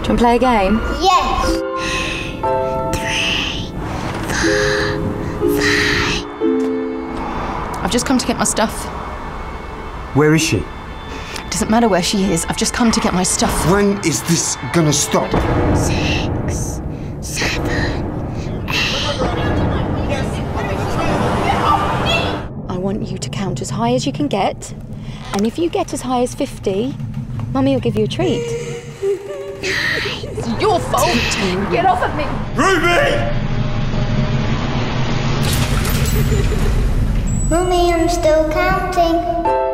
Do you want to play a game? Yes. 3, 4, 5. I've just come to get my stuff. Where is she? Doesn't matter where she is. I've just come to get my stuff. When is this gonna stop? 6, 7, 8. I want you to count as high as you can get. And if you get as high as 50, Mummy will give you a treat. It's your fault. Get off of me. Ruby! Mummy, I'm still counting.